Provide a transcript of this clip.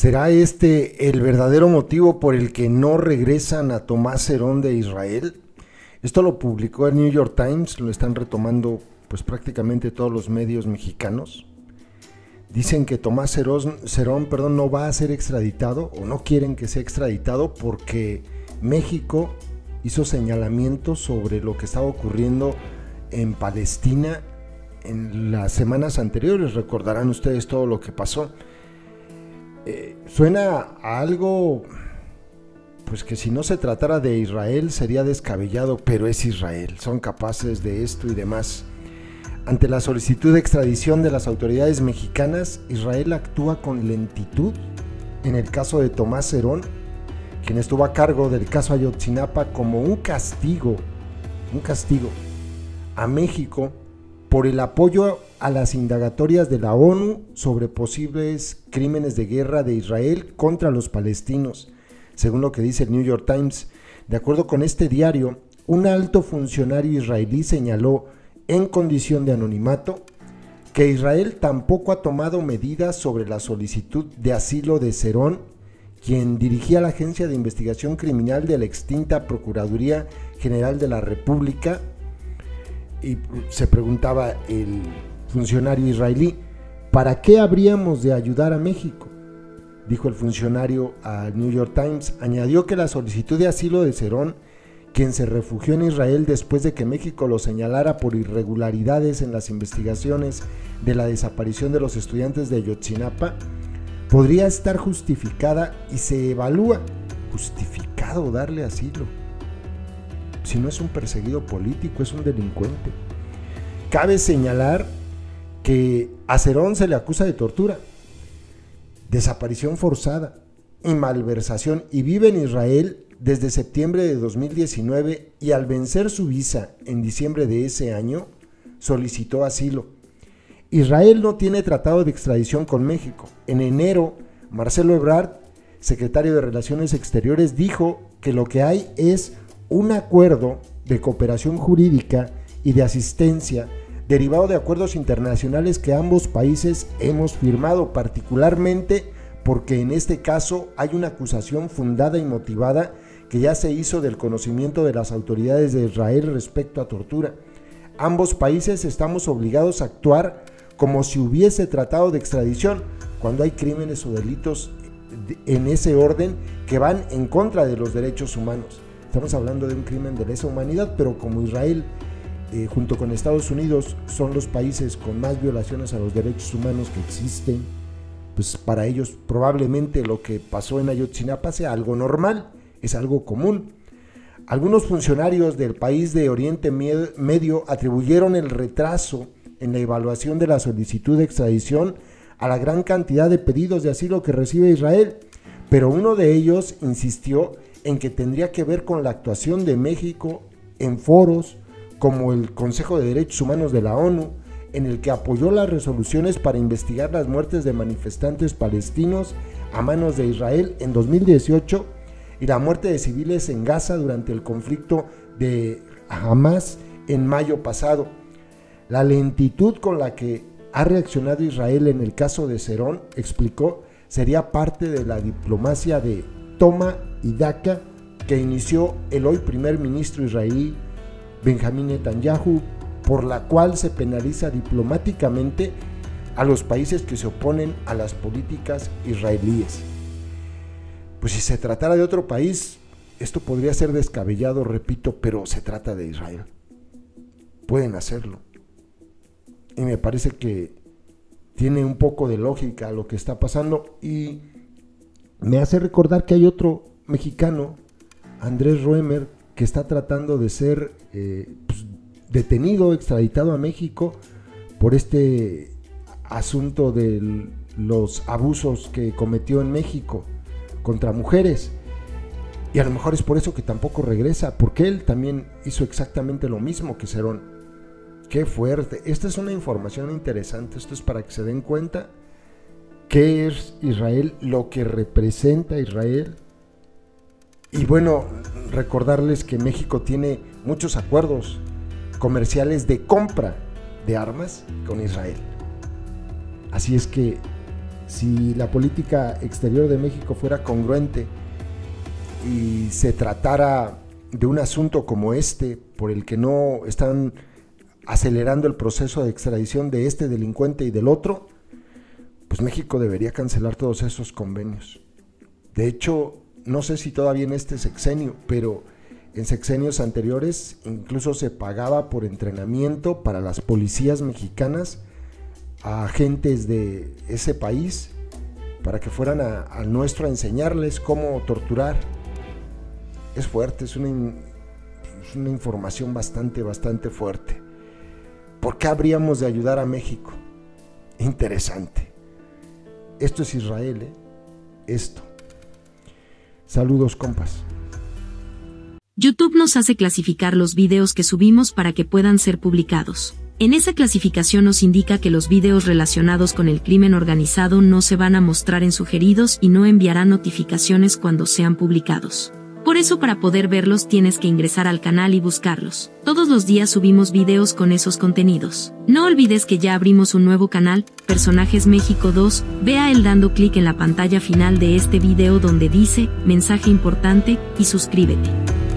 ¿Será este el verdadero motivo por el que no regresan a Tomás Herón de Israel? Esto lo publicó el New York Times, lo están retomando pues prácticamente todos los medios mexicanos. Dicen que Tomás Herón, no va a ser extraditado, o no quieren que sea extraditado, porque México hizo señalamientos sobre lo que estaba ocurriendo en Palestina en las semanas anteriores. Recordarán ustedes todo lo que pasó. Suena a algo pues que si no se tratara de Israel sería descabellado, pero es Israel, son capaces de esto y demás. Ante la solicitud de extradición de las autoridades mexicanas, Israel actúa con lentitud. En el caso de Tomás Herón, quien estuvo a cargo del caso Ayotzinapa, como un castigo a México por el apoyo a las indagatorias de la ONU sobre posibles crímenes de guerra de Israel contra los palestinos, según lo que dice el New York Times. De acuerdo con este diario, un alto funcionario israelí señaló, en condición de anonimato, que Israel tampoco ha tomado medidas sobre la solicitud de asilo de Herón, quien dirigía la Agencia de Investigación Criminal de la extinta Procuraduría General de la República. Y se preguntaba el funcionario israelí, ¿para qué habríamos de ayudar a México? Dijo el funcionario al New York Times. Añadió que la solicitud de asilo de Herón, quien se refugió en Israel después de que México lo señalara por irregularidades en las investigaciones de la desaparición de los estudiantes de Ayotzinapa, podría estar justificada y se evalúa justificado darle asilo. Si no es un perseguido político, es un delincuente. Cabe señalar que a Herón se le acusa de tortura, desaparición forzada y malversación, y vive en Israel desde septiembre de 2019, y al vencer su visa en diciembre de ese año, solicitó asilo. Israel no tiene tratado de extradición con México. En enero, Marcelo Ebrard, secretario de Relaciones Exteriores, dijo que lo que hay es un acuerdo de cooperación jurídica y de asistencia derivado de acuerdos internacionales que ambos países hemos firmado, particularmente porque en este caso hay una acusación fundada y motivada que ya se hizo del conocimiento de las autoridades de Israel respecto a tortura. Ambos países estamos obligados a actuar como si hubiese tratado de extradición cuando hay crímenes o delitos en ese orden que van en contra de los derechos humanos. Estamos hablando de un crimen de lesa humanidad, pero como Israel junto con Estados Unidos son los países con más violaciones a los derechos humanos que existen, pues para ellos probablemente lo que pasó en Ayotzinapa sea algo normal, es algo común. Algunos funcionarios del país de Oriente Medio atribuyeron el retraso en la evaluación de la solicitud de extradición a la gran cantidad de pedidos de asilo que recibe Israel, pero uno de ellos insistió en que tendría que ver con la actuación de México en foros como el Consejo de Derechos Humanos de la ONU, en el que apoyó las resoluciones para investigar las muertes de manifestantes palestinos a manos de Israel en 2018 y la muerte de civiles en Gaza durante el conflicto de Hamas en mayo pasado. La lentitud con la que ha reaccionado Israel en el caso de Herón, explicó, sería parte de la diplomacia de toma y daca que inició el hoy primer ministro israelí Benjamín Netanyahu, por la cual se penaliza diplomáticamente a los países que se oponen a las políticas israelíes. Pues si se tratara de otro país, esto podría ser descabellado, repito, pero se trata de Israel. Pueden hacerlo. Y me parece que tiene un poco de lógica lo que está pasando, y me hace recordar que hay otro mexicano, Andrés Roemer, que está tratando de ser detenido, extraditado a México por este asunto de los abusos que cometió en México contra mujeres, y a lo mejor es por eso que tampoco regresa, porque él también hizo exactamente lo mismo que Herón. Qué fuerte. Esta es una información interesante, esto es para que se den cuenta qué es Israel, lo que representa Israel. Y bueno, recordarles que México tiene muchos acuerdos comerciales de compra de armas con Israel. Así es que si la política exterior de México fuera congruente y se tratara de un asunto como este, por el que no están acelerando el proceso de extradición de este delincuente y del otro, pues México debería cancelar todos esos convenios. De hecho, no sé si todavía en este sexenio, pero en sexenios anteriores incluso se pagaba por entrenamiento para las policías mexicanas a agentes de ese país para que fueran al nuestro a enseñarles cómo torturar. Es fuerte, es una información bastante fuerte. ¿Por qué habríamos de ayudar a México? Interesante. Esto es Israel, Esto. Saludos, compas. YouTube nos hace clasificar los videos que subimos para que puedan ser publicados. En esa clasificación nos indica que los videos relacionados con el crimen organizado no se van a mostrar en sugeridos y no enviarán notificaciones cuando sean publicados. Por eso, para poder verlos tienes que ingresar al canal y buscarlos. Todos los días subimos videos con esos contenidos. No olvides que ya abrimos un nuevo canal, Personajes México 2, ve a él dando clic en la pantalla final de este video donde dice, mensaje importante, y suscríbete.